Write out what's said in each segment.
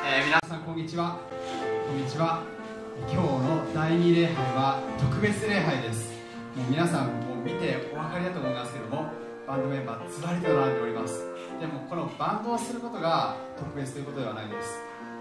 皆さんこんにちは。こんにちは。今日の第2礼拝は特別礼拝です。もう皆さんも見てお分かりだと思いますけども、バンドメンバーずらりと並んでおります。でもこのバンドをすることが特別ということではないです。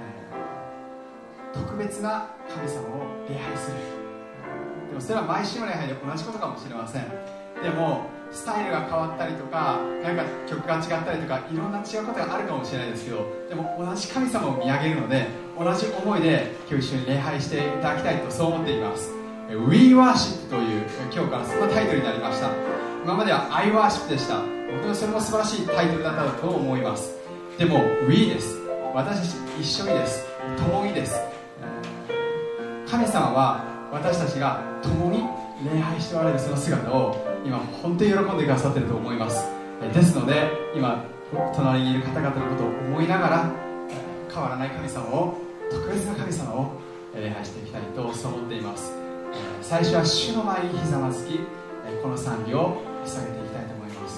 特別な神様を礼拝する。でもそれは毎週の礼拝で同じことかもしれません。でもスタイルが変わったりとか、なんか曲が違ったりとか、いろんな違うことがあるかもしれないですけど、でも同じ神様を見上げるので、同じ思いで今日一緒に礼拝していただきたいとそう思っています。 We Worship という今日からそんなタイトルになりました。今までは I Worship でした。本当にそれも素晴らしいタイトルだったと思います。でも We です。私たち一緒にです。共にです。神様は私たちが共に礼拝しておられるその姿を今本当に喜んでくださっていると思います。ですので今隣にいる方々のことを思いながら変わらない神様を、特別な神様を礼拝していきたいとそう思っています。最初は主の前にひざまずき、この賛美を捧げていきたいと思います。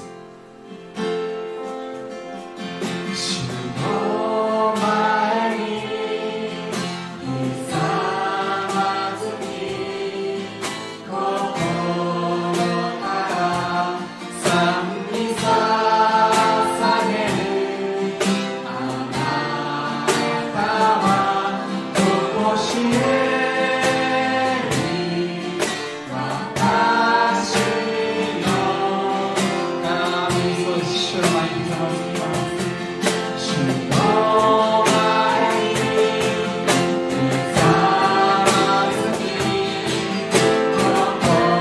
主の前にひざまずき、心から賛美捧げる。あなたはとこしえに私の神。そうです。主の前にひざまずきます。主の前にひざまずき、心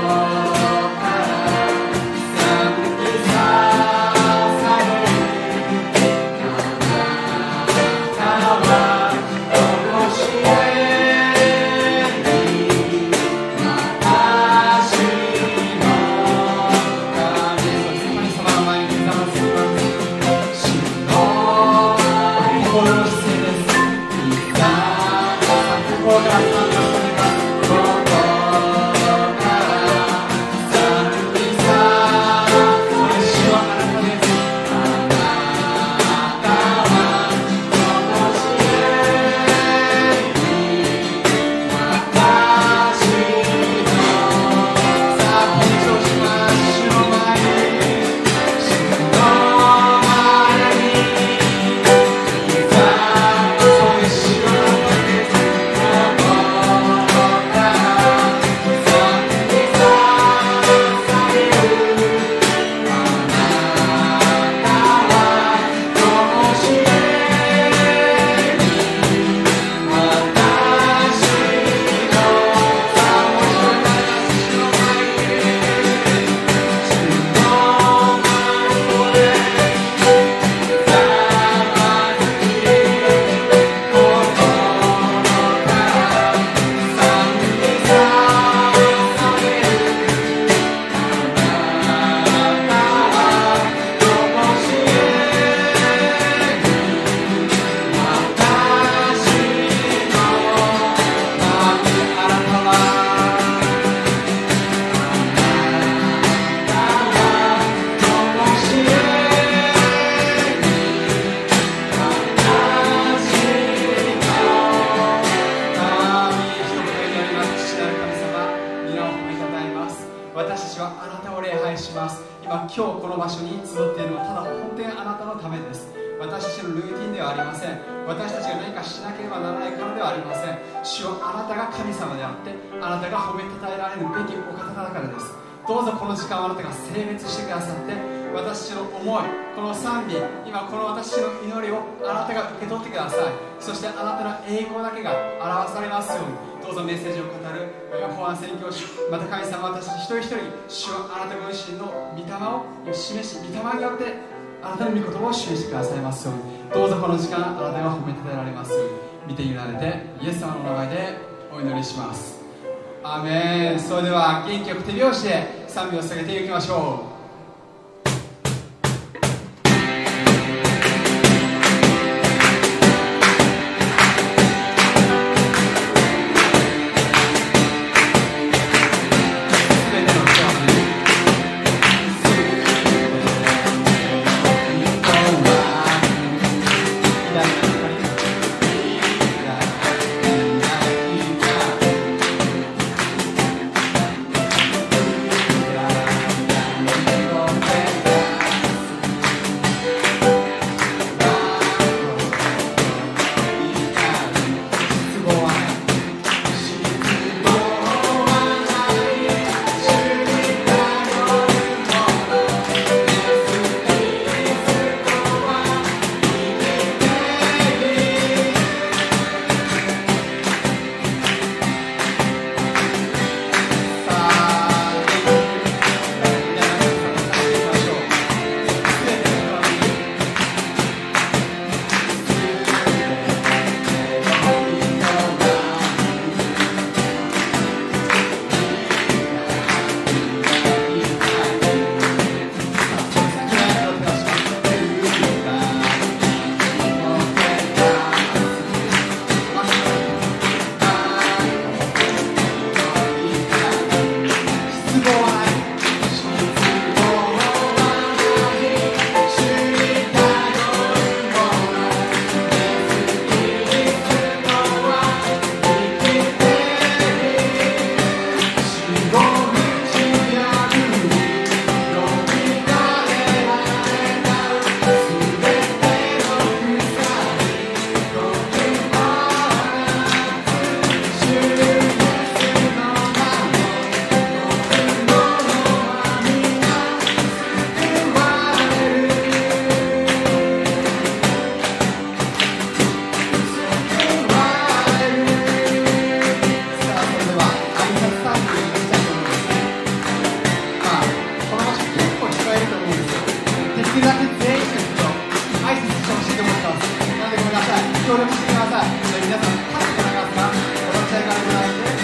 から賛美捧げる。あなたはとこしえに私の神。そうです。神様の前にひざまずきます。主の心の姿勢です。ひざ心から賛美を捧げます。心から賛美捧げ、主はあなたです。あなたはとこしえに私の。さあ緊張します。主の前に、主の前にひざそうです。主はあなたです。心から賛美捧げる。あなたはとこしえに私の。さあもう一度歌います。主の前に、主の前にひざまずき、心から賛美捧げる。あなたはとこしえに私の神。あなたはとこしえに私の神。一言になります。父なる神様、皆を褒めたたえます。私たちはあなたを礼拝します。今日この場所に集っているのはただ本当にあなたのためです。私たちのルーティンではありません。私たちが何かしなければならないからではありません。主はあなたが神様であって、あなたが褒めたたえられるべきお方だからです。どうぞこの時間をあなたが性別してくださって、私たちの思い、この賛美、今この私たちの祈りをあなたが受け取ってください。そしてあなたの栄光だけが表されますように。どうぞメッセージを語る保安宣教師、また神様、私たち一人一人、主はあなたご自身の御霊を示し、御霊によってあなたの御言葉を示してくださいますように。どうぞこの時間あなたが褒めたたえられますように。見て委ねてイエス様のお名前でお祈りします。アーメン。それでは元気よく手拍子で賛美を捧げていきましょう。「 協力してください。皆さん立ってもらえますか。このチャイからもら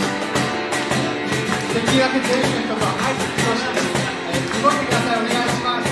ってできるだけ全員の人と入ってきてほしいです。動いてください。お願いします。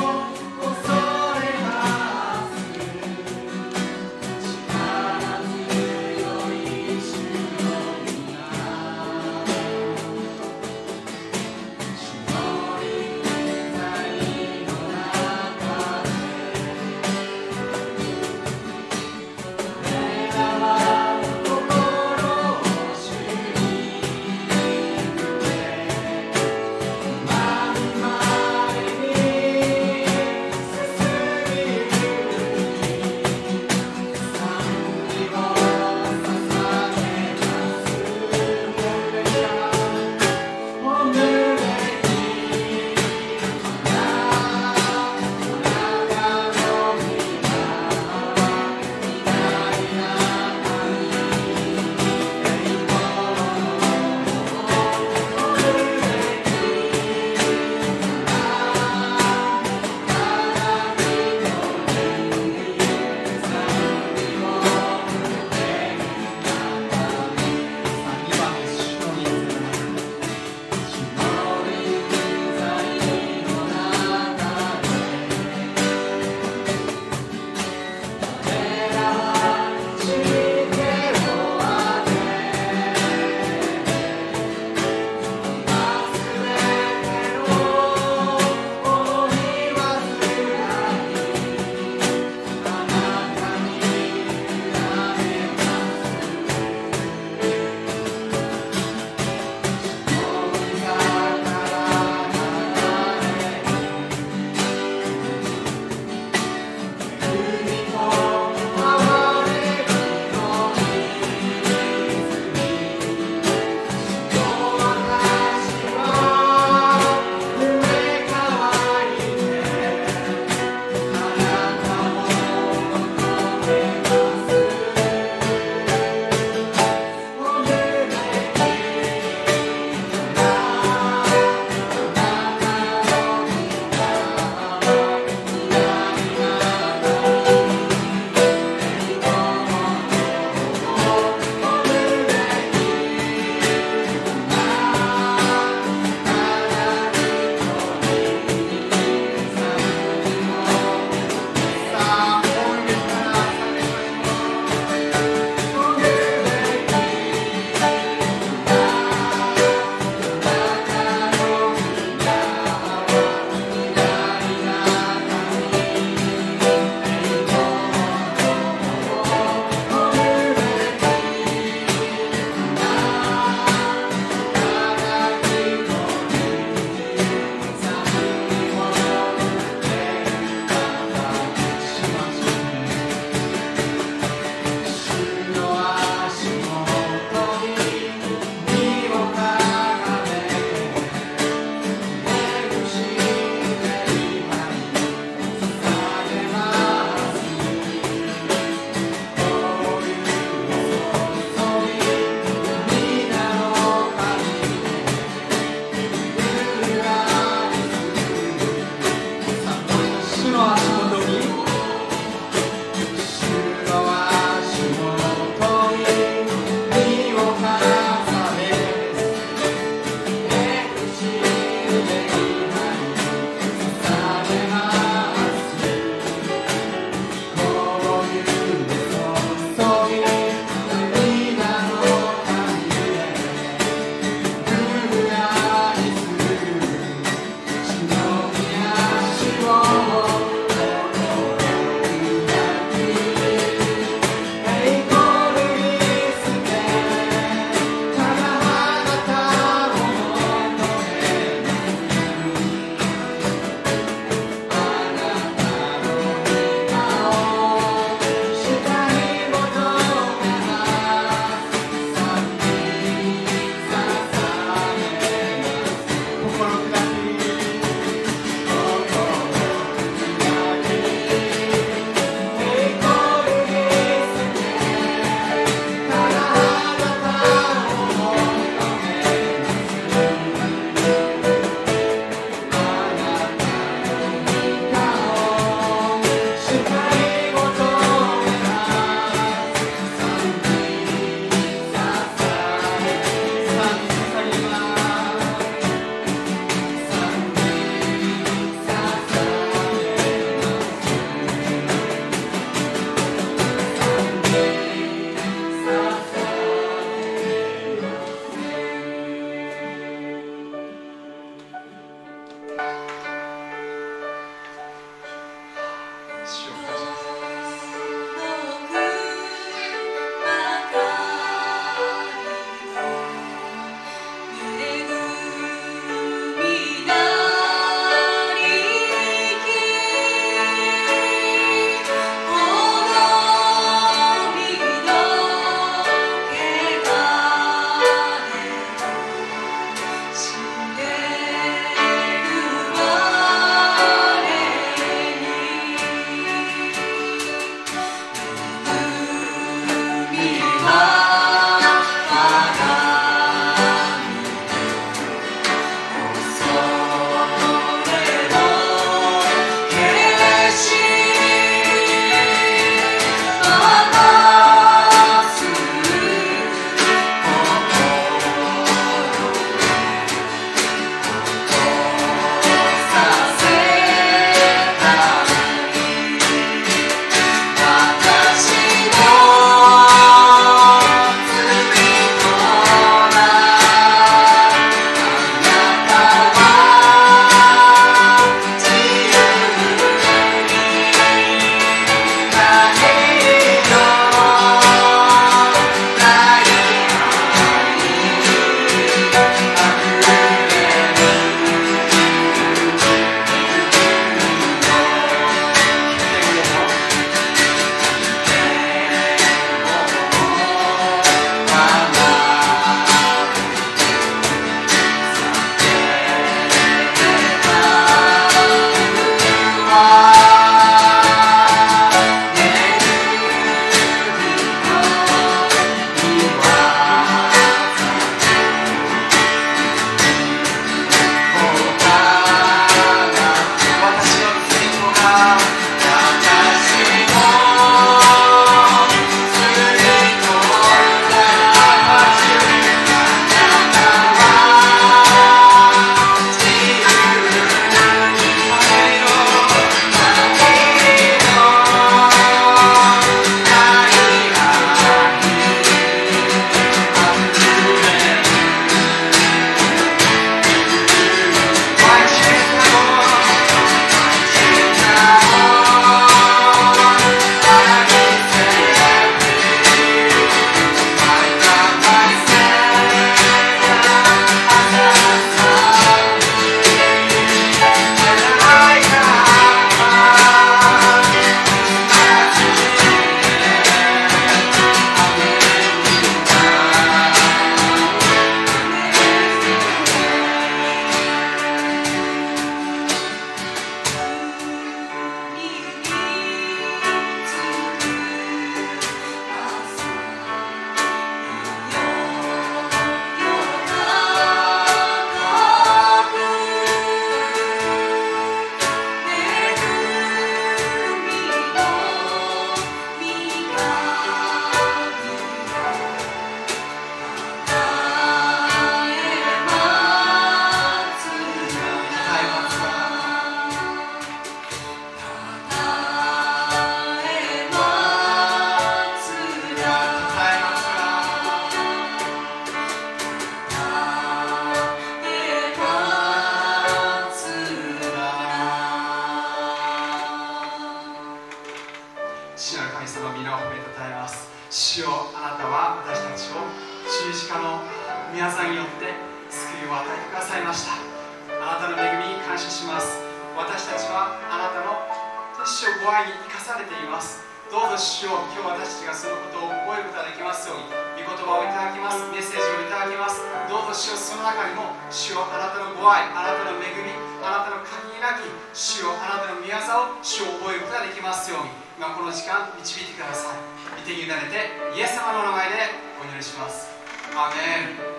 力主よ、あなたは私たちを十字架の御業によって救いを与えてくださいました。あなたの恵みに感謝します。私たちはあなたの主よご愛に生かされています。どうぞ主よ、今日私たちがそのことを覚えることができますように、御言葉をいただきます、メッセージをいただきます。どうぞ主よ、その中にも主よ、あなたのご愛、あなたの恵み、あなたの限りなき主よ、あなたの御業を主を覚えることができますように、今この時間導いてください。御手に委ねてイエス様の名前でお祈りします。アーメン。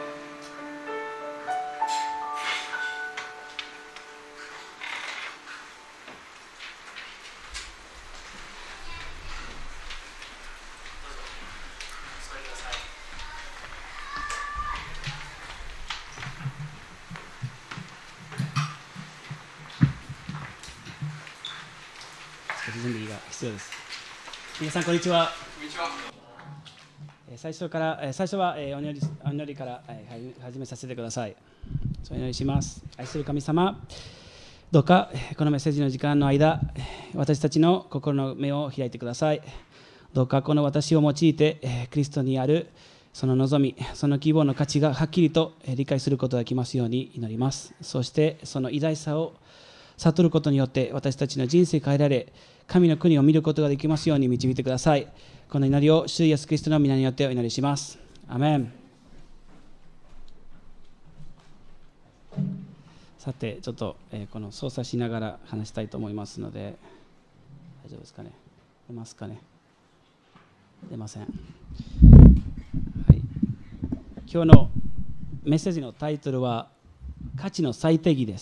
準備が必要です。皆さんこんにちは。最初はお祈りから始めさせてください。お祈りします。愛する神様、どうかこのメッセージの時間の間、私たちの心の目を開いてください。どうかこの私を用いてキリストにあるその望み、その希望の価値がはっきりと理解することができますように祈ります。そしてその偉大さを悟ることによって私たちの人生変えられ、神の国を見ることができますように導いてください。この祈りを主イエスキリストの皆によってお祈りします。アメン。さてちょっと、この操作しながら話したいと思いますので、大丈夫ですかね。出ますかね。出ません。はい、今日のメッセージのタイトルは価値の最定義です。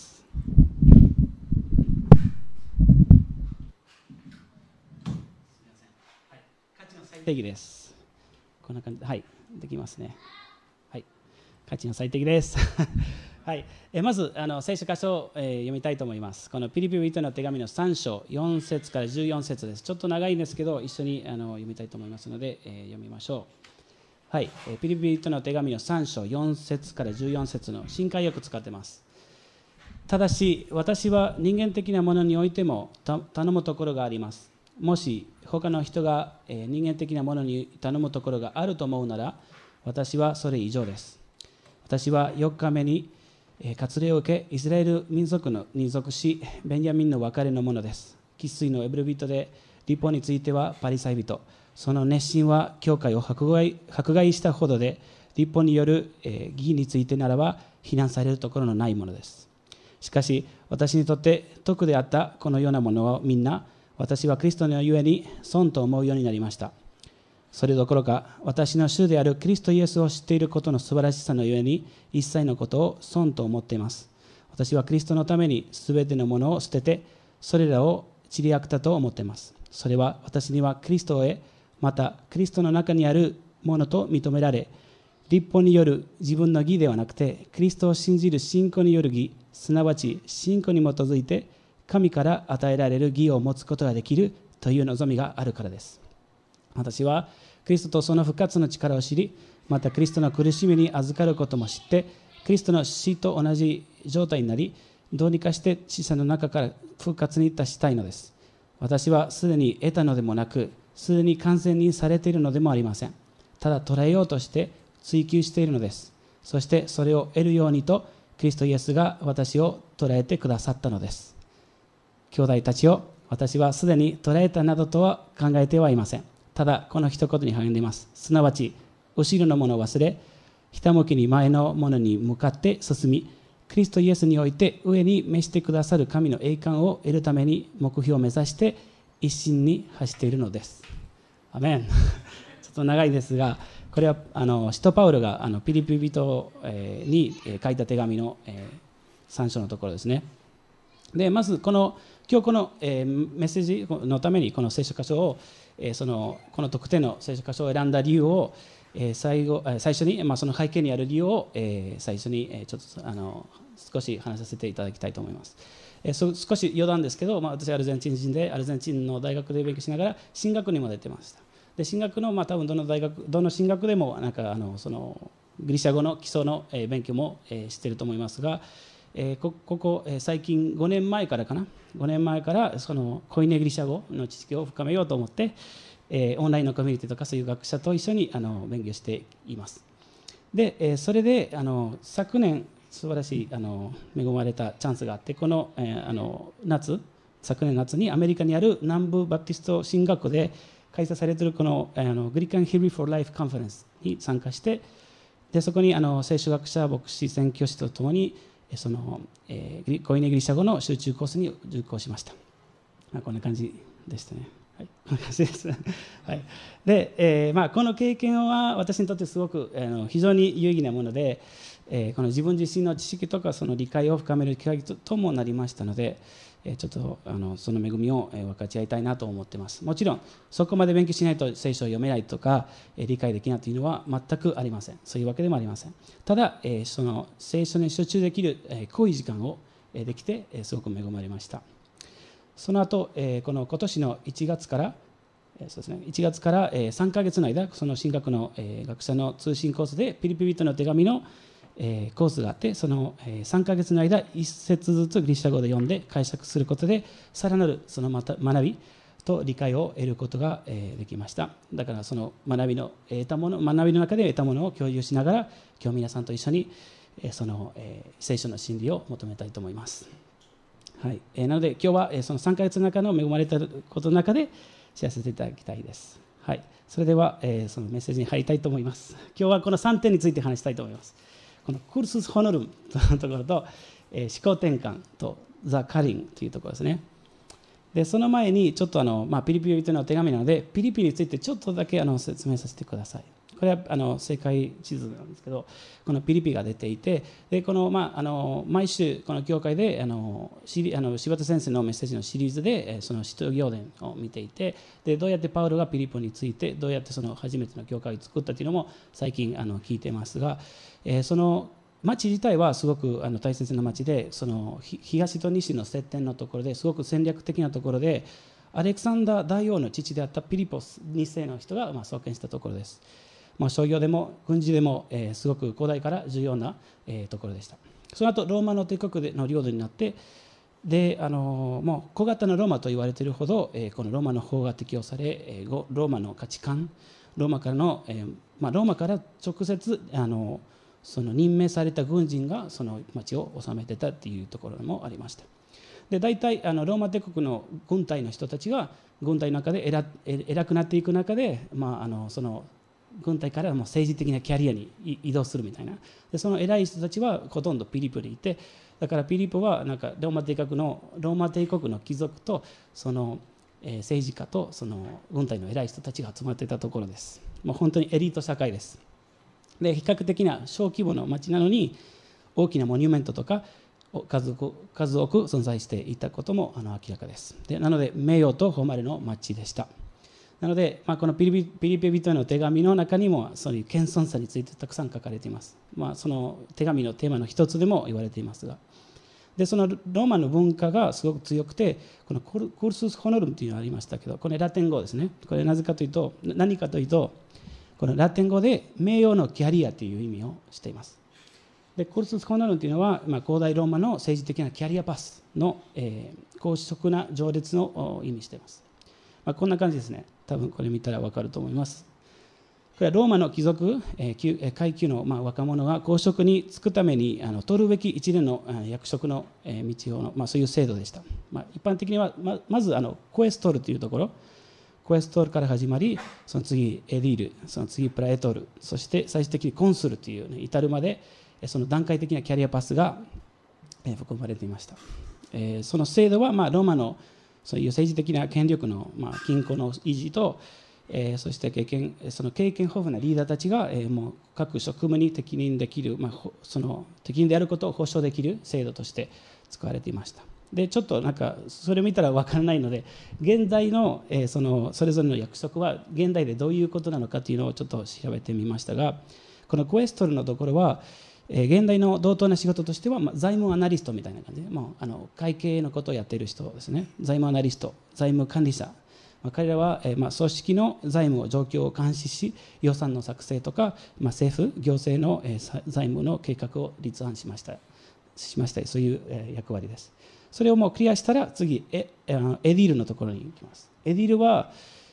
定義です。こんな感じで、はい、できますね。はい、価値の最適です。はい、まず聖書箇所を、読みたいと思います。このピリピ人の手紙の3章4節から14節です。ちょっと長いんですけど、一緒に読みたいと思いますので、読みましょう。はい、ピリピ人の手紙の3章4節から14節の新海訳使ってます。ただし、私は人間的なものにおいても頼むところがあります。もし他の人が人間的なものに頼むところがあると思うなら、私はそれ以上です。私は4日目に割礼を受け、イスラエル民族に属し、ベンヤミンの分かれのものです。生粋のエブル人で、律法についてはパリサイ人。その熱心は教会を迫害したほどで、律法による義についてならば非難されるところのないものです。しかし、私にとって徳であったこのようなものはみんな、私はキリストのゆえに損と思うようになりました。それどころか、私の主であるキリストイエスを知っていることの素晴らしさのゆえに、一切のことを損と思っています。私はキリストのためにすべてのものを捨てて、それらを塵りあくたと思っています。それは私にはキリストを得、またキリストの中にあるものと認められ、律法による自分の義ではなくて、キリストを信じる信仰による義、すなわち信仰に基づいて、神から与えられる義を持つことができるという望みがあるからです。私はキリストとその復活の力を知り、またキリストの苦しみに預かることも知って、キリストの死と同じ状態になり、どうにかして死者の中から復活に達したいのです。私はすでに得たのでもなく、すでに完全にされているのでもありません。ただ捉えようとして追求しているのです。そしてそれを得るようにと、キリストイエスが私を捉えてくださったのです。兄弟たちよ、私はすでに捉えたなどとは考えてはいません。ただこの一言に励んでいます。すなわち後ろのものを忘れ、ひたむきに前のものに向かって進み、キリストイエスにおいて上に召してくださる神の栄冠を得るために目標を目指して一心に走っているのです。アメン。ちょっと長いですが、これは使徒パウロがピリピ人に書いた手紙の3章のところですね。でまず今日このメッセージのためにこの聖書箇所をこの特定の聖書箇所を選んだ理由を最初に、その背景にある理由を最初にちょっと少し話させていただきたいと思います。少し余談ですけど、私はアルゼンチン人でアルゼンチンの大学で勉強しながら神学にも出てました。で神学の、多分どの神学でもそのギリシャ語の基礎の勉強もしていると思いますが、最近5年前からそのコイネギリシャ語の知識を深めようと思って、 オンラインのコミュニティとかそういう学者と一緒に勉強しています。で、それで昨年素晴らしい恵まれたチャンスがあって、この、昨年夏にアメリカにある南部バプティスト神学校で開催されているこのグリカン・ヒブリー・フォー・ライフ・カンファレンスに参加して、でそこに聖書学者、牧師、宣教師とともにそのコイネギリシャ語の集中コースに受講しました。こんな感じでしたね。はい、こんな感じです。はい、で、この経験は私にとってすごく非常に有意義なもので、この自分自身の知識とかその理解を深める機会ともなりましたので、ちょっとその恵みを分かち合いたいなと思っています。もちろんそこまで勉強しないと聖書を読めないとか理解できないというのは全くありません。そういうわけでもありません。ただその聖書に集中できる濃い時間をできてすごく恵まれました。その後この今年の1月からそうですね、1月から3ヶ月の間、その神学の学者の通信コースでピリピ人の手紙のコースがあって、その3ヶ月の間1節ずつギリシャ語で読んで解釈することでさらなるその学びと理解を得ることができました。だからその学びの中で得たものを共有しながら、今日皆さんと一緒にその聖書の真理を求めたいと思います。はい、なので今日はその3ヶ月の中の恵まれたことの中でシェアさせていただきたいです。はい、それではそのメッセージに入りたいと思います。今日はこの3点について話したいと思います。このクルス・ホノルムというところと、思考転換とザ・カリンというところですね。でその前にちょっとピリピ人の手紙なのでピリピについてちょっとだけ説明させてください。これは世界地図なんですけど、このピリピが出ていて、でこの、毎週この教会で柴田先生のメッセージのシリーズでその使徒行伝を見ていて、でどうやってパウロがピリポについてどうやってその初めての教会を作ったというのも最近聞いてますが、その町自体はすごく大切な町で、その東と西の接点のところですごく戦略的なところで、アレクサンダー大王の父であったピリポス2世の人が創建したところです。商業でも軍事でもすごく古代から重要なところでした。その後ローマの帝国の領土になって、でもう小型のローマと言われているほどこのローマの法が適用され、ローマの価値観、ローマから直接その任命された軍人がその町を治めてたっていうところもありました。で大体ローマ帝国の軍隊の人たちが軍隊の中で偉くなっていく中で、その軍隊からもう政治的なキャリアに移動するみたいな。でその偉い人たちはほとんどピリポにいて、だからピリポはなんかローマ帝国の貴族とその政治家とその軍隊の偉い人たちが集まっていたところです。もう本当にエリート社会です。で比較的な小規模の町なのに大きなモニュメントとか数多く存在していたことも明らかです。でなので名誉と誉れの町でした。なので、このピリピ人への手紙の中にもそういう謙遜さについてたくさん書かれています。その手紙のテーマの一つでも言われていますが、でそのローマの文化がすごく強くて、このクルス・ホノルムというのがありましたけど、これラテン語ですね。これ何かというとこのラテン語で名誉のキャリアという意味をしています。でクルス・ホノルムというのは、古代ローマの政治的なキャリアパスの、公職な序列の意味しています。こんな感じですね。多分これ見たら分かると思います。これはローマの貴族、階級の若者が公職に就くために取るべき一連の役職の道をそういう制度でした。一般的にはまずコエストールというところ、コエストールから始まり、その次エディール、その次プラエトール、そして最終的にコンスルという、至るまでその段階的なキャリアパスが含まれていました。その制度はローマのそういう政治的な権力の均衡の維持と、そしてその経験豊富なリーダーたちがもう各職務に適任できる、その適任であることを保証できる制度として使われていました。でちょっとなんかそれを見たら分からないので、現代のそれぞれの役職は現代でどういうことなのかというのをちょっと調べてみましたが、このクエストルのところは現代の同等な仕事としては財務アナリストみたいな感じで、会計のことをやっている人ですね。財務アナリスト、財務管理者、彼らは組織の財務状況を監視し、予算の作成とか政府行政の財務の計画を立案しましたそういう役割です。それをもうクリアしたら次エディールのところに行きます。エディールは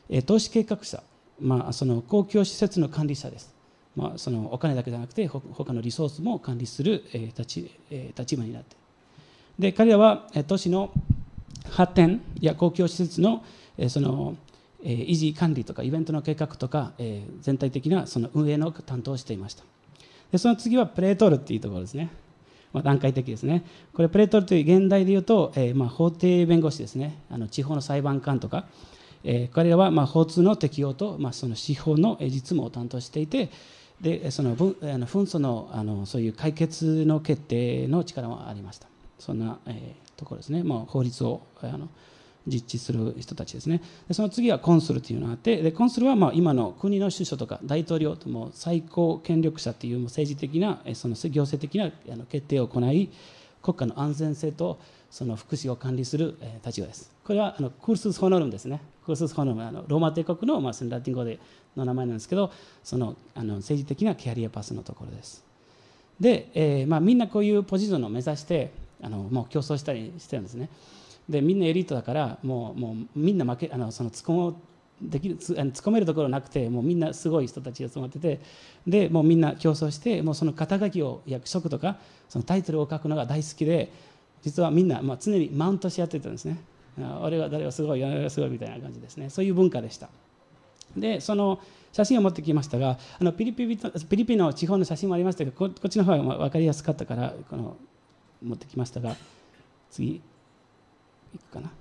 投資計画者、その公共施設の管理者です。そのお金だけじゃなくて他のリソースも管理する立場になって、で彼らは都市の発展や公共施設のその維持管理とかイベントの計画とか全体的なその運営の担当をしていました。でその次はプレートルっていうところですね。段階的ですね。これプレートルという現代でいうと法廷弁護士ですね。地方の裁判官とか彼らは法通の適用とその司法の実務を担当していて、でその紛争のそういう解決の決定の力もありました。そんなところですね。法律を実地する人たちですね。でその次はコンスルというのがあって、でコンスルは今の国の首相とか大統領とも最高権力者という政治的なその行政的な決定を行い、国家の安全性とその福祉を管理する立場です。これはクルス・ホノルムですね。クルス・ホノルムローマ帝国のラテン語の名前なんですけど、その政治的なキャリアパスのところです。で、みんなこういうポジションを目指してもう競争したりしてるんですね。でみんなエリートだからもうみんなその突っ込めるところなくて、もうみんなすごい人たちが集まってて、でもうみんな競争して、もうその肩書きを役職とかそのタイトルを書くのが大好きで、実はみんな常にマウントし合ってたんですね。俺は誰がすごい、誰がすごいみたいな感じですね。そういう文化でした。でその写真を持ってきましたが、ピリピの地方の写真もありましたが、こっちの方が分かりやすかったから持ってきましたが、次いくかな。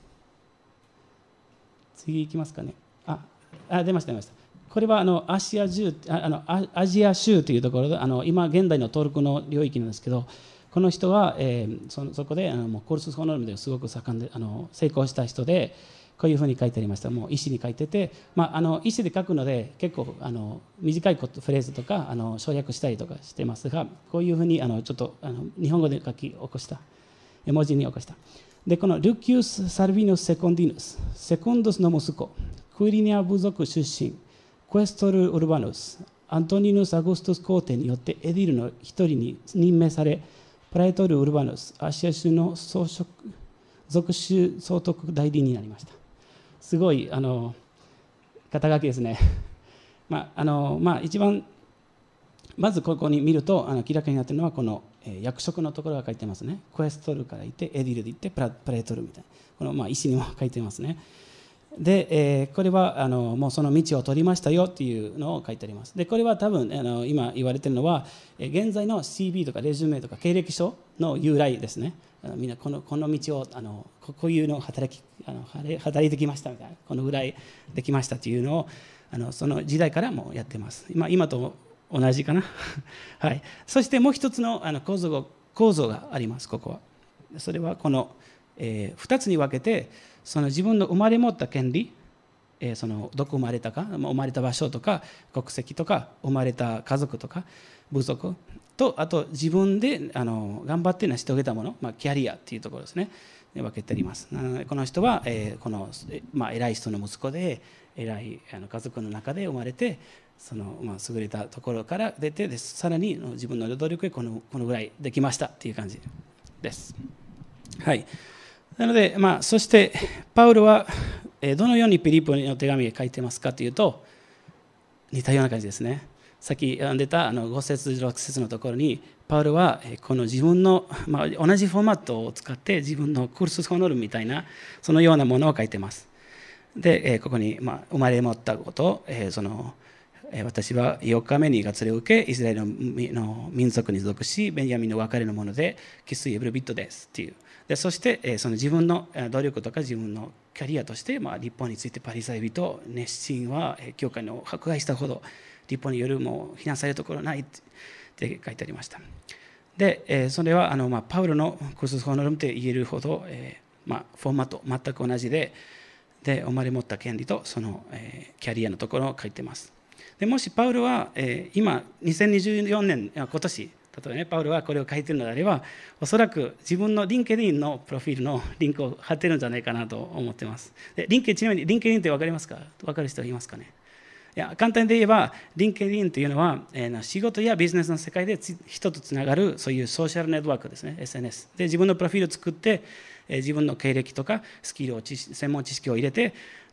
次いきますかね。出ました。これはアジア州というところで今現代のトルコの領域なんですけど、この人は、そこでコルス・ホノルムですごく盛んで成功した人で、こういうふうに書いてありました。もう石に書いてて、石で書くので結構短いフレーズとか省略したりとかしてますが、こういうふうにちょっと日本語で書き起こした文字に起こした。でこのルキウス・サルビヌス・セコンディヌス、セコンドスの息子、クイリニア部族出身、クエストル・ウルバヌス、アントニヌス・アグストゥス皇帝によってエディルの一人に任命され、プラエトル・ウルバヌス、アシア州の属州総督代理になりました。すごい肩書きですね。一番まずここに見ると明らかになっているのはこの役職のところが書いてますね。クエストルからいってエディルでいってプレートルみたいな、この石にも書いてますね。で、これはもうその道を取りましたよっていうのを書いてあります。でこれは多分今言われているのは現在の CV とかレジュメとか経歴書の由来ですね。みんなこの道をこういうのを働いてきましたみたいな、このぐらいできましたというのをその時代からもやってます。今と同じかな。はい、そしてもう一つの構造があります。ここはそれはこの、2つに分けて、その自分の生まれ持った権利、どこ生まれたか、生まれた場所とか国籍とか生まれた家族とか部族と、あと自分で頑張って成し遂げたもの、キャリアっていうところですね、分けてあります。この人は、偉い人の息子で偉い家族の中で生まれて、優れたところから出て、さらに自分の努力でこのぐらいできましたっていう感じです。はい、なので、そしてパウロはどのようにピリピの手紙を書いてますかというと、似たような感じですね。さっき読んでた5節6節のところに、パウロはこの自分の、同じフォーマットを使って自分のクルス・ホノルムみたいなそのようなものを書いてます。でここに生まれ持ったこと、私は4日目に割礼を受け、イスラエルの民族に属し、ベンヤミンの別れのもので、生粋エブルビットですっていう。でそしてその自分の努力とか自分のキャリアとして、立法についてパリサイ人、熱心は教会の迫害したほど、立法によるもう非難されるところないって書いてありました。でそれはパウロのクルス・ホノルムって言えるほど、フォーマット全く同じで、生まれ持った権利とそのキャリアのところを書いてます。でもしパウロは今2024年今年例えばね、パウロはこれを書いているのであれば、おそらく自分のリンケディンのプロフィールのリンクを貼ってるんじゃないかなと思ってます。でちなみにリンケディンって分かりますか？分かる人いますかね？いや、簡単で言えばリンケディンというのは仕事やビジネスの世界で人とつながるそういうソーシャルネットワークですね、 SNS で自分のプロフィールを作って自分の経歴とかスキルを専門知識を入れて、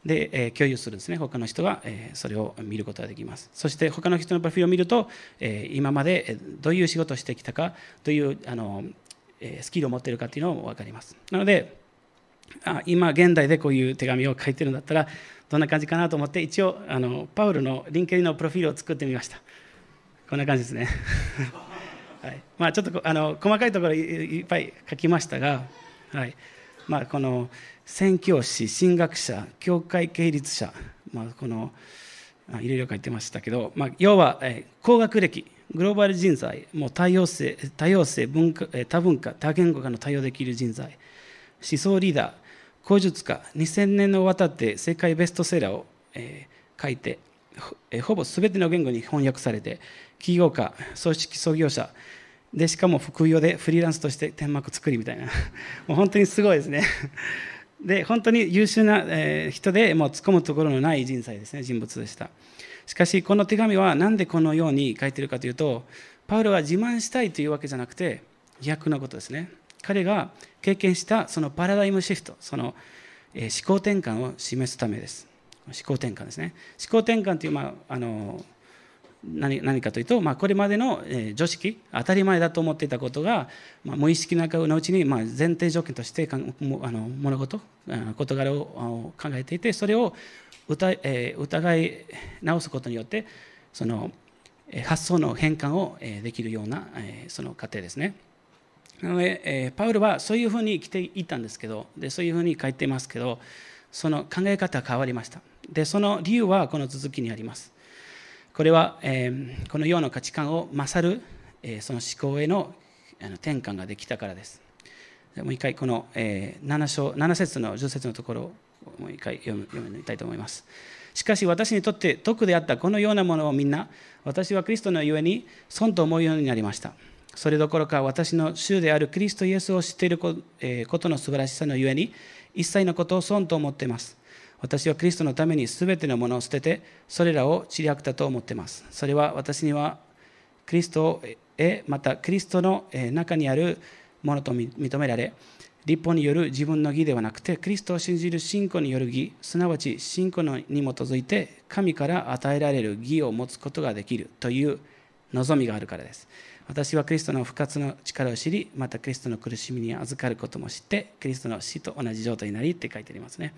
で、共有するんですね。他の人が、それを見ることができます。そして他の人のプロフィールを見ると、今までどういう仕事をしてきたか、どういうスキルを持っているかというのも分かります。なので、今現代でこういう手紙を書いてるんだったらどんな感じかなと思って、一応パウルのリンケリンのプロフィールを作ってみました。こんな感じですね。はい、ちょっと細かいところいっぱい書きましたが、はいこの宣教師、神学者、教会系律者、このいろいろ書いてましたけど、要は、高学歴、グローバル人材、もう多様性文化、多文化、多言語化の対応できる人材、思想リーダー、口述家、2000年を渡って世界ベストセラーを、書いて、ほぼ全ての言語に翻訳されて、起業家、組織創業者で、しかも副業でフリーランスとして天幕作りみたいな、もう本当にすごいですね。で、本当に優秀な人で、もう突っ込むところのない人物でした。しかし、この手紙は何でこのように書いているかというと、パウロは自慢したいというわけじゃなくて、逆のことですね。彼が経験したそのパラダイムシフト、その思考転換を示すためです。思考転換ですね。思考転換という何かというと、これまでの常識、当たり前だと思っていたことが、無意識のうちに前提条件として物事、事柄を考えていて、それを疑い直すことによってその発想の変換をできるようなその過程ですね。なのでパウロはそういうふうに生きていったんですけど、そういうふうに書いていますけど、その考え方が変わりました。でその理由はこの続きにあります。これは、この世の価値観を勝る、その思考への転換ができたからです。もう一回この、7節の10節のところをもう一回読みたいと思います。しかし私にとって徳であったこのようなものをみんな、私はクリストのゆえに損と思うようになりました。それどころか私の主であるクリストイエスを知っていることの素晴らしさのゆえに一切のことを損と思っています。私はクリストのためにすべてのものを捨ててそれらを塵悪だと思っています。それは私にはクリストへ、またクリストの中にあるものと認められ、律法による自分の義ではなくてクリストを信じる信仰による義、すなわち信仰に基づいて神から与えられる義を持つことができるという望みがあるからです。私はクリストの復活の力を知り、またクリストの苦しみに預かることも知ってクリストの死と同じ状態になりって書いてありますね。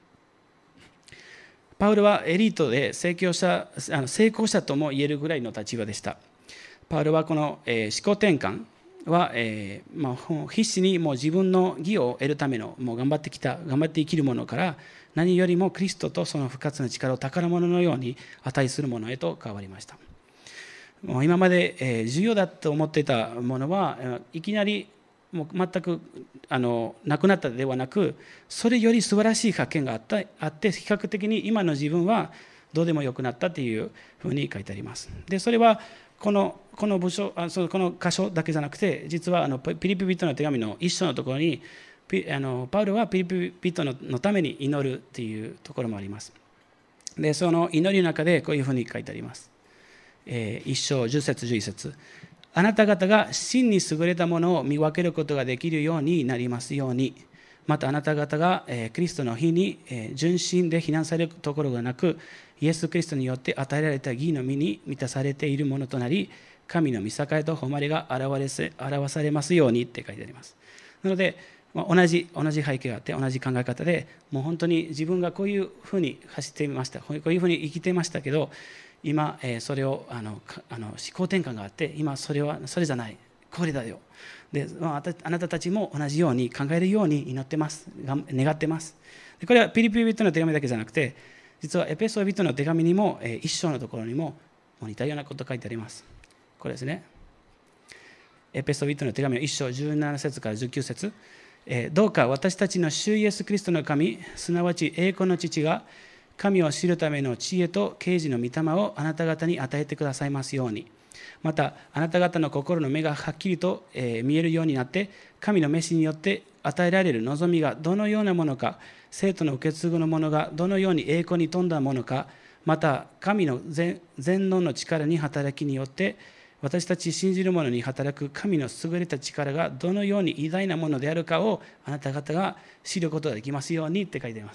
パウロはエリートで成功者とも言えるぐらいの立場でした。パウロはこの思考転換は必死にもう自分の義を得るためのもう頑張って生きるものから何よりもクリストとその復活の力を宝物のように値するものへと変わりました。もう今まで重要だと思っていたものはいきなりもう全くなくなったではなく、それより素晴らしい発見があって比較的に今の自分はどうでもよくなったというふうに書いてあります。でそれはこの箇所だけじゃなくて、実はピリピ人の手紙の一章のところにパウロはピリピ人のために祈るというところもあります。でその祈りの中でこういうふうに書いてあります。一章10節11節、あなた方が真に優れたものを見分けることができるようになりますように、またあなた方がクリストの日に純真で非難されるところがなく、イエス・キリストによって与えられた義の実に満たされているものとなり、神の御栄と誉れが表されますようにって書いてあります。なので同じ背景があって同じ考え方で、もう本当に自分がこういうふうに走っていました、こういうふうに生きていましたけど、今それを思考転換があって、今それじゃない、これだよ。であなたたちも同じように考えるように祈ってます、願ってます。でこれはピリピ人の手紙だけじゃなくて、実はエペソビトの手紙にも一章のところにも似たようなことが書いてあります。これですね。エペソビトの手紙の一章17節から19節、どうか私たちの主イエスキリストの神、すなわち栄光の父が神を知るための知恵と啓示の御霊をあなた方に与えてくださいますように。またあなた方の心の目がはっきりと見えるようになって、神の召しによって与えられる望みがどのようなものか、生徒の受け継ぐのものがどのように栄光に富んだものか、また神の全能の力に働きによって私たち信じる者に働く神の優れた力がどのように偉大なものであるかをあなた方が知ることができますようにって書いています。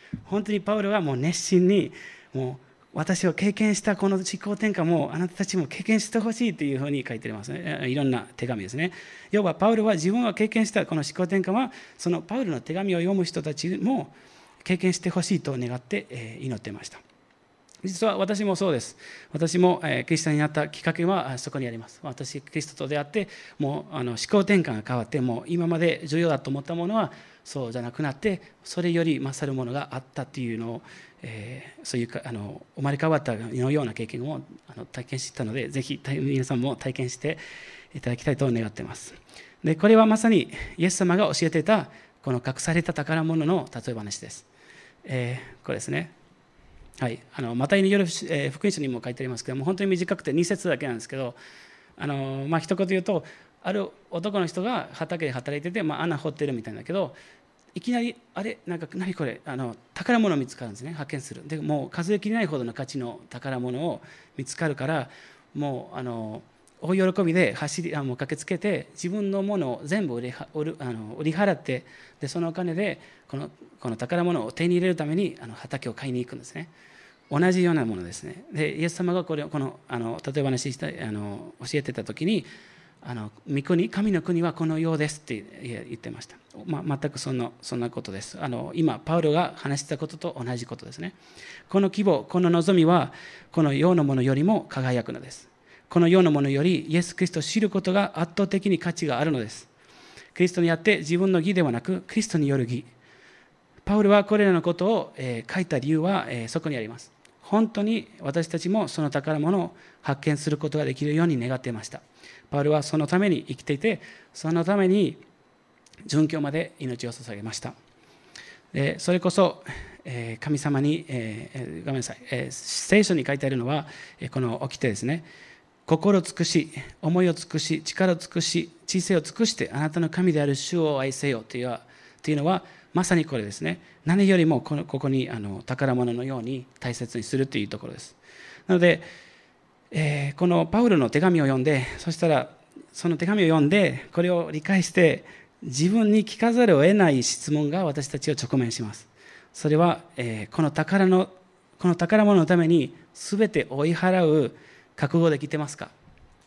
本当にパウロはもう熱心に、もう私を経験したこの思考転換もあなたたちも経験してほしいというふうに書いてありますね。いろんな手紙ですね。要はパウロは自分が経験したこの思考転換は、そのパウロの手紙を読む人たちも経験してほしいと願って祈っていました。実は私もそうです。私もクリスチャンになったきっかけはそこにあります。私キリストと出会って、もう思考転換が変わって、もう今まで重要だと思ったものはそうじゃなくなって、それより勝るものがあったというのを、そういう生まれ変わったのような経験を体験したので、ぜひ皆さんも体験していただきたいと願っています。でこれはまさにイエス様が教えていたこの隠された宝物の例え話です。これですね。はい、マタイによる福音書にも書いてありますけども、本当に短くて2節だけなんですけど、一言言うと、ある男の人が畑で働いてて、穴掘ってるみたいなんだけど、いきなり何これ宝物見つかるんですね。発見する。でもう数えきれないほどの価値の宝物を見つかるから、もう大喜びでもう駆けつけて、自分のものを全部売り払って、でそのお金でこの宝物を手に入れるために畑を買いに行くんですね。同じようなものですね。でイエス様がこの例え話した教えてた時に、神の国はこのようですって言ってました。全くそんなことです。今パウロが話したことと同じことですね。この希望、この望みはこの世のものよりも輝くのです。この世のものよりイエス・キリストを知ることが圧倒的に価値があるのです。キリストにあって自分の義ではなく、キリストによる義。パウロはこれらのことを書いた理由はそこにあります。本当に私たちもその宝物を発見することができるように願っていました。パウロはそのために生きていて、そのために殉教まで命を捧げました。それこそ神様に、ごめんなさい、聖書に書いてあるのはこの掟ですね。心を尽くし、思いを尽くし、力を尽くし、知性を尽くしてあなたの神である主を愛せよというのはまさにこれですね。何よりもここに宝物のように大切にするというところです。なので、このパウロの手紙を読んで、そしたらその手紙を読んでこれを理解して自分に聞かざるを得ない質問が私たちを直面します。それは、この宝物のために全て追い払う覚悟できてますか？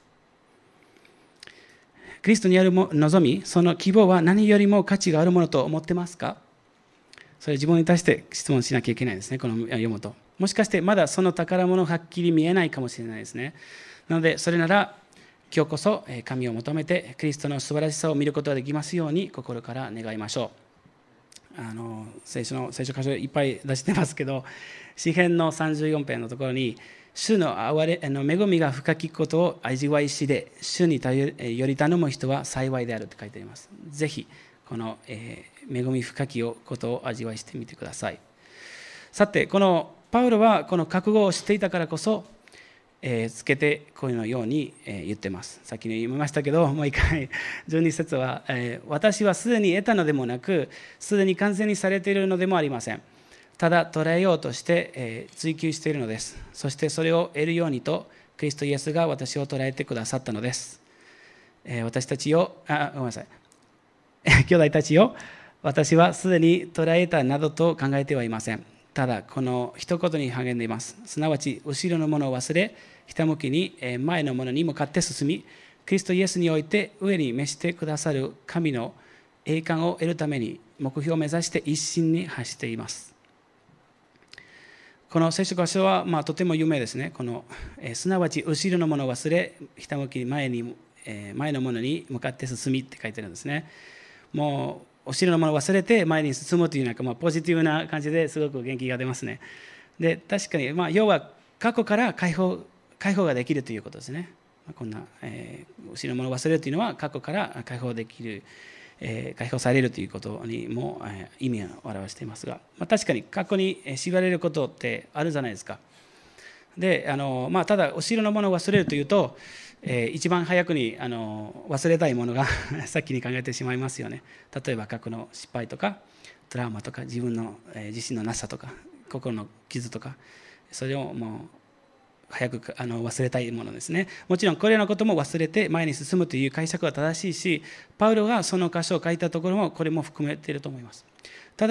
キリストにある望み、その希望は何よりも価値があるものと思ってますか？それ自分に対して質問しなきゃいけないですね。この読むと、もしかしてまだその宝物はっきり見えないかもしれないですね。なのでそれなら今日こそ神を求めてキリストの素晴らしさを見ることができますように心から願いましょう。聖書箇所いっぱい出してますけど、詩編の34編のところに、主の恵みが深きことを味わいしで、主により頼む人は幸いであると書いてあります。ぜひこの恵み深きことを味わいしてみてください。さて、このパウロはこの覚悟をしていたからこそ、つけてこういうのように言ってます。さっき言いましたけど、もう一回12節は、私はすでに得たのでもなく、すでに完全にされているのでもありません。ただ捉えようとして追求しているのです。そしてそれを得るようにとキリストイエスが私を捉えてくださったのです。私たちをごめんなさい兄弟たちよ、私はすでに捉えたなどと考えてはいません。ただこの一言に励んでいます。すなわち後ろのものを忘れ、ひたむきに前のものに向かって進み、キリストイエスにおいて上に召してくださる神の栄冠を得るために目標を目指して一心に走っています。この聖書箇所は、とても有名ですね。すなわち後ろのものを忘れ、ひたむきに前のものに向かって進みって書いてるんですね。もう後ろのものを忘れて前に進むというポジティブな感じですごく元気が出ますね。で、確かに、要は過去から解放ができるということですね。こんな、後ろのものを忘れるというのは過去から解放できる。解放されるということにも意味を表していますが、確かに過去に縛られることってあるじゃないですか。でただ後ろのものを忘れるというと、一番早くに忘れたいものが先に考えてしまいますよね。例えば過去の失敗とかトラウマとか自分の自信のなさとか心の傷とか、それをもう早く忘れたいものですね。もちろんこれらのことも忘れて前に進むという解釈は正しいし、パウロがその箇所を書いたところもこれも含めていると思います。ただ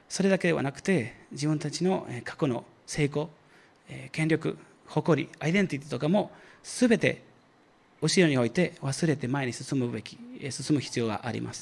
それだけではなくて、自分たちの過去の成功、権力、誇り、アイデンティティとかもすべて後ろに置いて忘れて前に進む必要があります。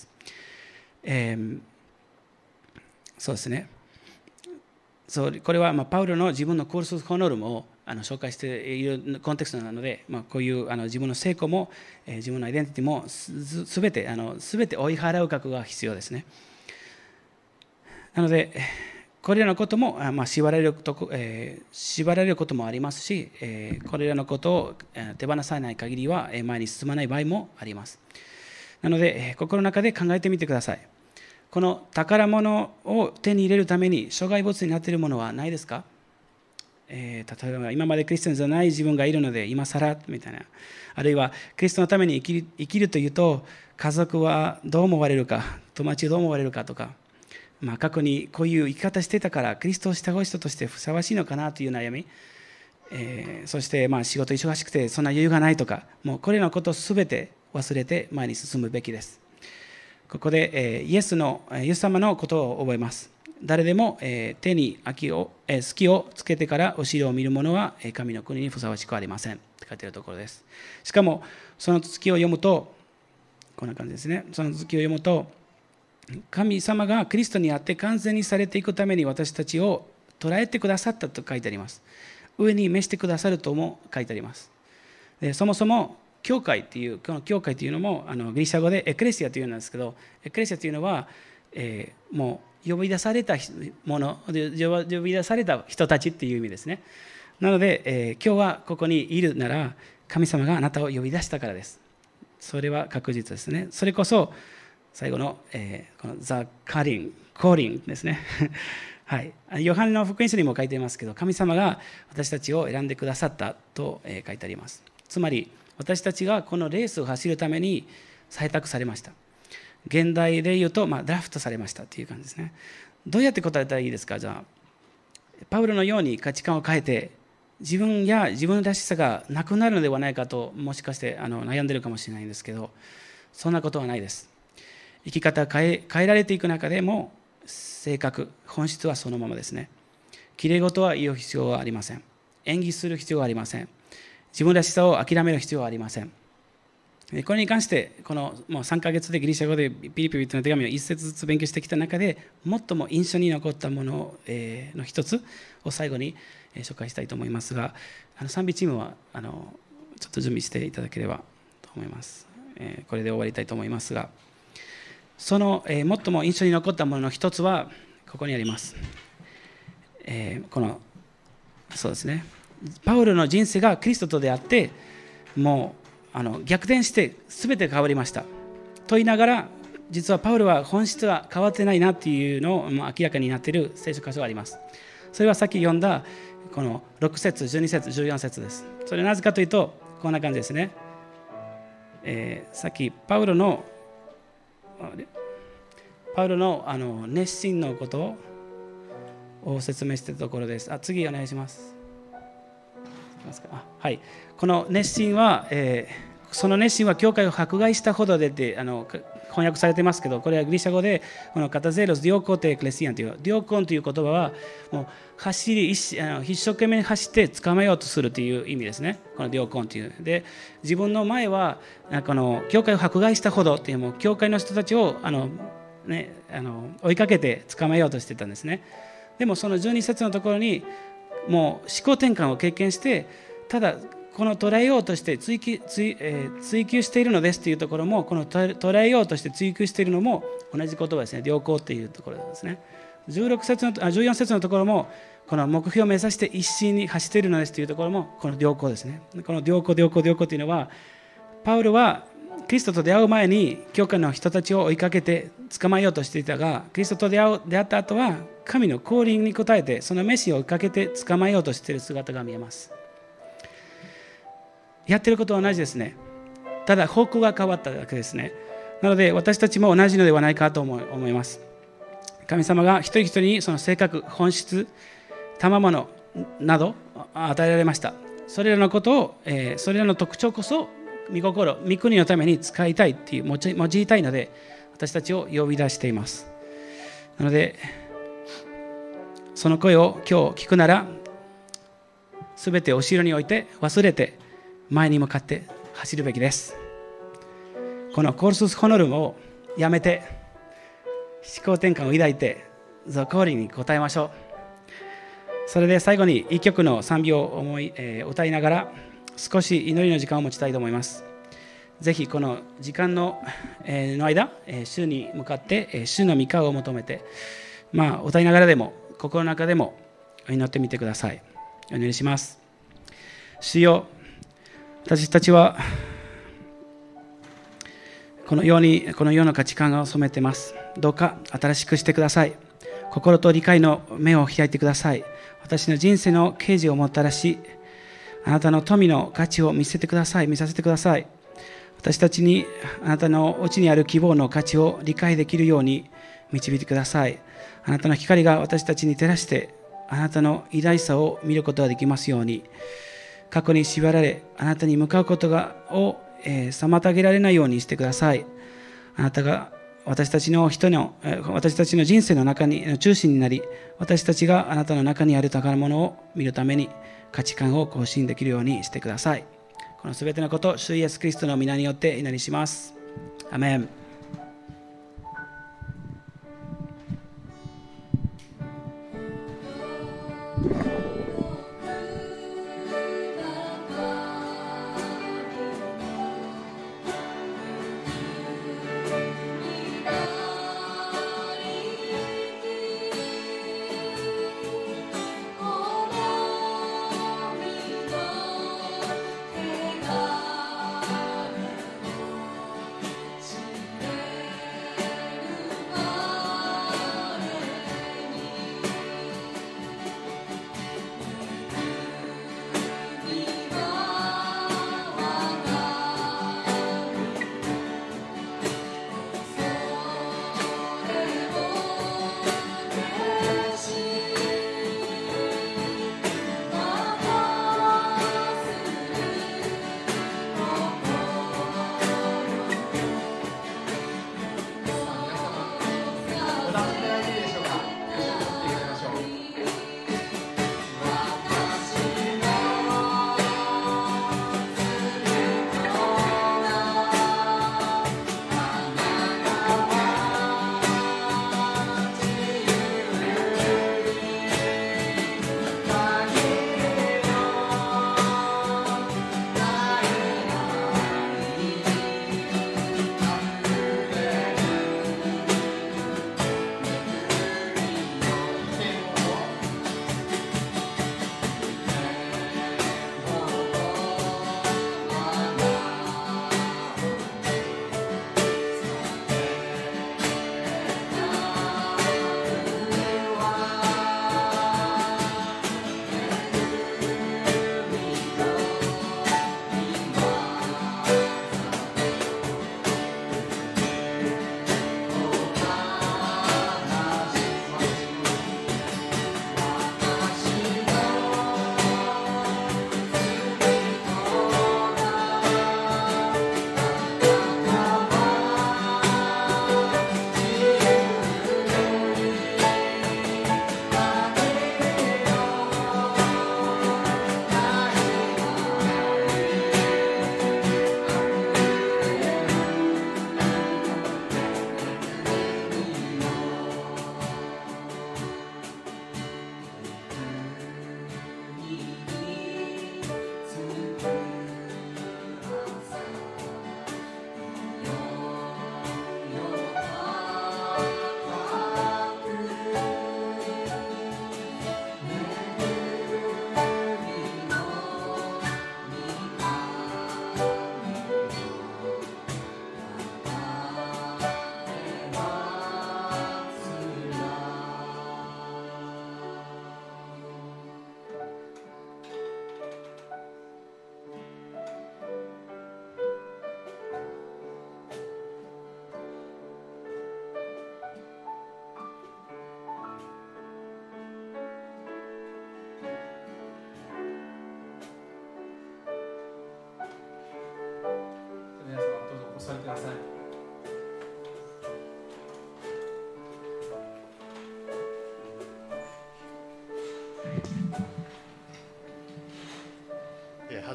そうですね。これはパウロの自分のクールス・ホノルムを紹介しているコンテクストなので、こういう自分の成功も自分のアイデンティティもすべて追い払う覚悟が必要ですね。なのでこれらのことも縛られることもありますし、これらのことを手放さない限りは前に進まない場合もあります。なので心の中で考えてみてください。この宝物を手に入れるために障害物になっているものはないですか？例えば今までクリスチャンじゃない自分がいるので今更みたいな、あるいはキリストのために生きるというと家族はどう思われるか、友達どう思われるかとか、過去にこういう生き方してたからキリストを従う人としてふさわしいのかなという悩み、そして仕事忙しくてそんな余裕がないとか、もうこれらのことを全て忘れて前に進むべきです。ここでイエス様のことを覚えます。誰でも手に隙をつけてから後ろを見る者は神の国にふさわしくありませんって書いてあるところです。しかもその続きを読むとこんな感じですね。その続きを読むと、神様がキリストにあって完全にされていくために私たちを捉えてくださったと書いてあります。上に召してくださるとも書いてあります。でそもそも教会っていう、この教会というのもギリシャ語でエクレシアというんですけど、エクレシアというのは、もう呼び出されたもの、呼び出された人たちっていう意味ですね。なので、今日はここにいるなら神様があなたを呼び出したからです。それは確実ですね。それこそ最後の、このザ・コーリングですね。はい、ヨハネの福音書にも書いていますけど、神様が私たちを選んでくださったと書いてあります。つまり私たちがこのレースを走るために採択されました。現代で言うと、ドラフトされましたという感じですね。どうやって答えたらいいですか？じゃあパウロのように価値観を変えて自分や自分らしさがなくなるのではないかと、もしかして悩んでるかもしれないんですけど、そんなことはないです。生き方を変えられていく中でも性格、本質はそのままですね。きれい事は言う必要はありません。演技する必要はありません。自分らしさを諦める必要はありません。これに関してもう3ヶ月でギリシャ語でピリピの手紙を1節ずつ勉強してきた中で最も印象に残ったものの一つを最後に紹介したいと思いますが、賛美チームはちょっと準備していただければと思います。これで終わりたいと思いますが、その最も印象に残ったものの一つはここにあります。そうですね。パウロの人生がキリストと出会ってもう逆転して全て変わりましたと言いながら、実はパウロは本質は変わってないなっていうのを明らかになっている聖書箇所があります。それはさっき読んだこの6節12節14節です。それはなぜかというとこんな感じですね。さっきパウロの熱心のことを説明しているところです。次お願いします。はい、この熱心は、その熱心は教会を迫害したほどでって翻訳されていますけど、これはギリシャ語でこのカタゼロス・ディオコンテ・エクレシアンというディオコンという言葉はもう一生懸命走って捕まえようとするという意味ですね。このディオコンというで、自分の前はこの教会を迫害したほどという、もう教会の人たちを追いかけて捕まえようとしていたんですね。でもその12節のところにもう思考転換を経験して、ただこの捉えようとして追求しているのですというところも、この捉えようとして追求しているのも同じ言葉ですね。良好というところですね。14節のところもこの目標を目指して一心に走っているのですというところもこの良好ですね。この良好というのは、パウロはキリストと出会う前に教会の人たちを追いかけて捕まえようとしていたが、キリストと出会った後は神の降臨に応えてそのメシを追いかけて捕まえようとしている姿が見えます。やっていることは同じですね。ただ方向が変わっただけですね。なので私たちも同じのではないかと思います。神様が一人一人にその性格、本質、賜物など与えられました。それらのことを、それらの特徴こそ御心、御国のために使いたいっていう用いたいので、私たちを呼び出しています。なのでその声を今日聞くなら、すべて後ろに置いて忘れて前に向かって走るべきです。このコルスホノルムをやめて思考転換を抱いてザコーリンに応えましょう。それで最後に一曲の賛美を歌いながら少し祈りの時間を持ちたいと思います。ぜひこの時間の間、主に向かって主の御顔を求めて、歌いながらでも心の中でも祈ってみてください。お願いします。主よ、私たちはこの世の価値観を染めています。どうか新しくしてください。心と理解の目を開いてください。私の人生の啓示をもたらし、あなたの富の価値を見させてください。私たちにあなたの内にある希望の価値を理解できるように導いてください。あなたの光が私たちに照らして、あなたの偉大さを見ることができますように、過去に縛られ、あなたに向かうことを妨げられないようにしてください。あなたが私たちの人生の中に中心になり、私たちがあなたの中にある宝物を見るために価値観を更新できるようにしてください。このすべてのこと、主イエスキリストの皆によって祈りします。アメン。 座りください。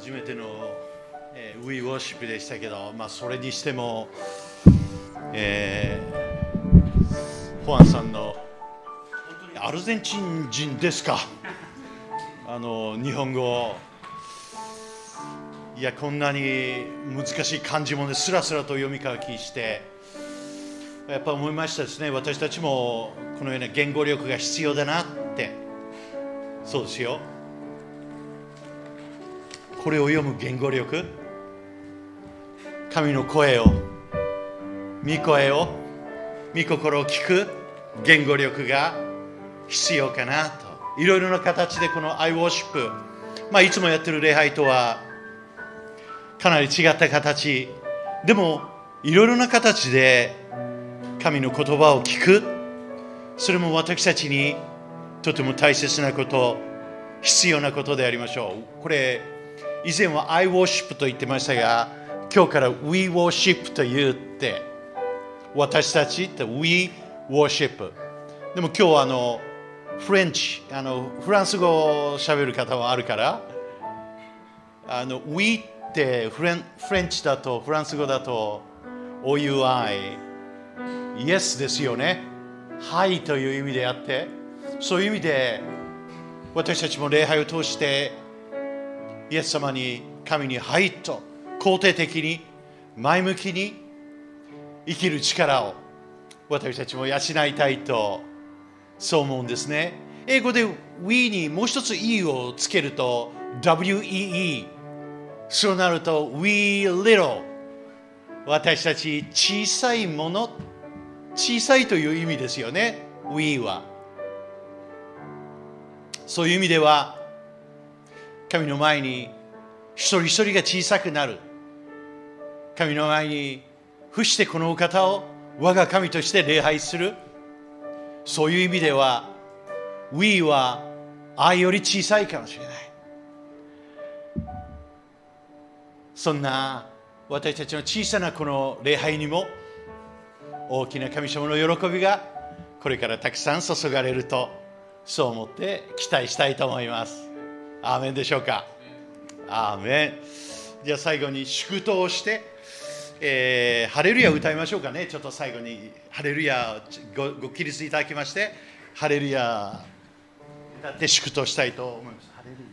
初めての、We Worship でしたけど、それにしても、ホアンさんの本当にアルゼンチン人ですか、日本語、いやこんなに難しい漢字もね、スラスラと読み書きして、やっぱ思いましたですね。私たちもこのような言語力が必要だなって。そうですよ。これを読む言語力、神の声を、御声を、御心を聞く言語力が必要かなと。いろいろな形でこの I Worship、いつもやってる礼拝とはかなり違った形でも、いろいろな形で神の言葉を聞く、それも私たちにとても大切なこと、必要なことでありましょう。これ以前は I worship と言ってましたが、今日から We worship と言って、私たちって We worship。 でも今日はフレンチ、フランス語を喋る方もあるから、We ってフレンチだと、フランス語だと OUI、 Yes ですよね。はいという意味であって、そういう意味で私たちも礼拝を通してイエス様に、神にはいと肯定的に前向きに生きる力を私たちも養いたいと、そう思うんですね。英語で We にもう一つ E をつけると WEE、 そうなると We little、 私たち小さいもの、小さいという意味ですよね。 We はそういう意味では、神の前に一人一人が小さくなる、神の前に伏してこのお方を我が神として礼拝する、そういう意味では We は愛より小さいかもしれない。そんな私たちの小さなこの礼拝にも大きな神様の喜びがこれからたくさん注がれると、そう思って期待したいと思います。アーメンでしょうか。アーメン。じゃあ最後に祝祷をして、ハレルヤを歌いましょうかね。ちょっと最後にハレルヤをご起立いただきまして、ハレルヤ歌って祝祷したいと思います。ハレルヤ、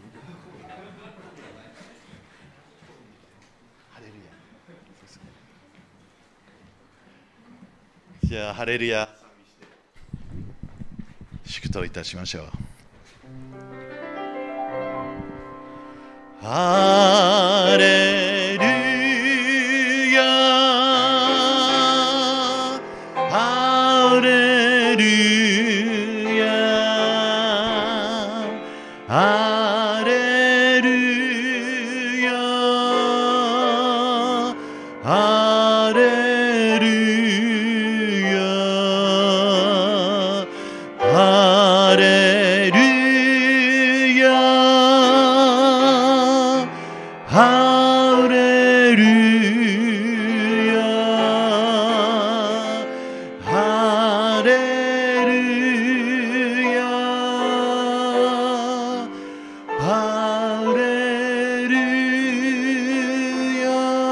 ハレルヤ。じゃあハレルヤ祝祷いたしましょう。ハレルヤ、ハレルヤ、ハレルヤ、ハレルヤ、ハレルヤ、ハレルヤ、ハレルヤ、ハレルヤ。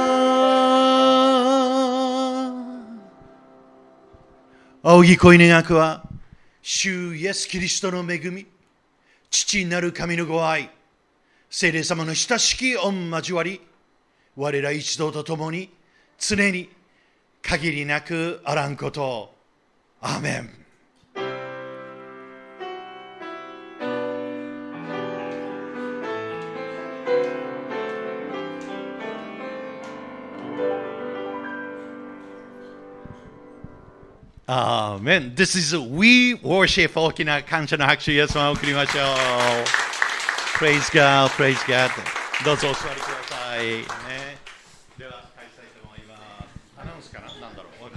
仰ぎ恋願くは主イエスキリストの恵み、父なる神のご愛、聖霊様の親しき御交わり、我ら一同と共に常に限りなくあらんことを。アーメン。アーメン。This is We Worship。 大きな感謝の拍手をイエス様を送りましょう。Praise God, praise God。 どうぞお座りください、ね、では開催と思います。アナウンスかな、なんだろう、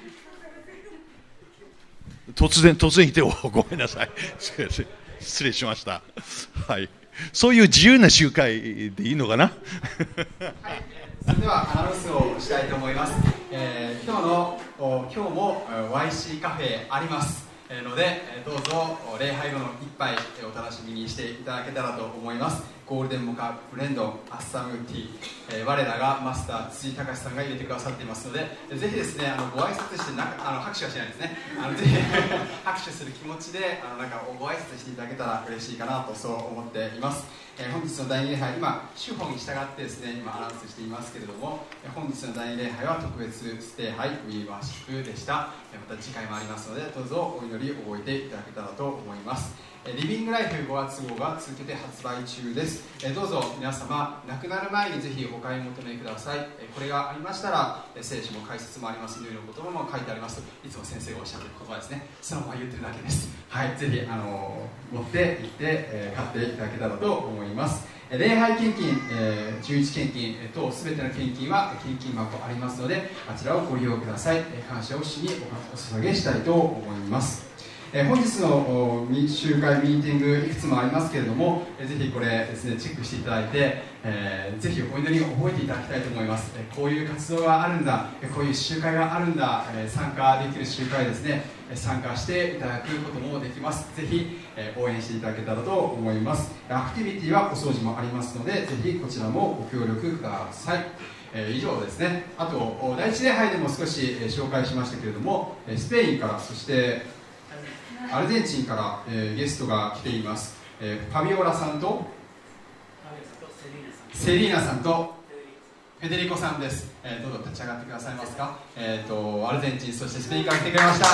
突然いてごめんなさい失礼しました、はい、そういう自由な集会でいいのかなはい、 それではアナウンスをしたいと思います。今日も YC カフェありますので、どうぞ礼拝後の一杯お楽しみにしていただけたらと思います。 ゴールデンモカブレンドアッサムティー、我らがマスター辻隆さんが入れてくださっていますので、ぜひですねご挨拶して拍手はしないですね、ぜひ拍手する気持ちでご挨拶していただけたら嬉しいかなとそう思っています。本日の第2礼拝、今主本に従ってですね今アナウンスしていますけれども、本日の第2礼拝は特別ステイハイウィーワーシップでした。また次回もありますので、どうぞお祈り覚えていただけたらと思います。リビングライフ5月号が続けて発売中です。どうぞ皆様亡くなる前にぜひお買い求めください。これがありましたら聖書も解説もあります、祈りの言葉も書いてあります。いつも先生がおっしゃる言葉ですね、そのまま言ってるだけです。はい、ぜひ持って行って、買っていただけたらと思います。礼拝献金、11献金等すべての献金は献金箱ありますので、あちらをご利用ください。感謝を主にお捧げしたいと思います。本日の集会ミーティングいくつもありますけれども、ぜひこれですねチェックしていただいて、ぜひお祈りを覚えていただきたいと思います。こういう活動があるんだ、こういう集会があるんだ、参加できる集会ですね、参加していただくこともできます。ぜひ応援していただけたらと思います。アクティビティはお掃除もありますので、ぜひこちらもご協力ください。以上ですね。あと第一礼拝でも少し紹介しましたけれども、スペインから、そしてアルゼンチンから、ゲストが来ています。ファビオラさんとセリーナさんとフェデリコさんです。どうぞ立ち上がってくださいますか。アルゼンチン、そしてスペインから来てくれました。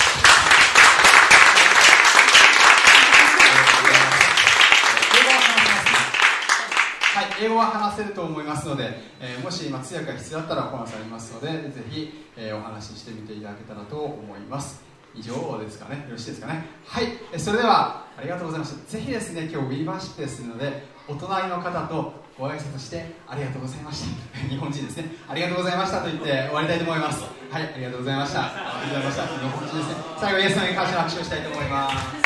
はい、英語は話せると思いますので、もし通訳が必要だったらお話ありますので、ぜひ、お話ししてみていただけたらと思います。以上ですかね。よろしいですかね。はい、それではありがとうございました。ぜひですね、今日ウィーバーシップですので、お隣の方とご挨拶してありがとうございました。日本人ですね。ありがとうございましたと言って終わりたいと思います。はい、ありがとうございました。ありがとうございました。日本人ですね。最後イエス様に感謝の拍手をしたいと思います。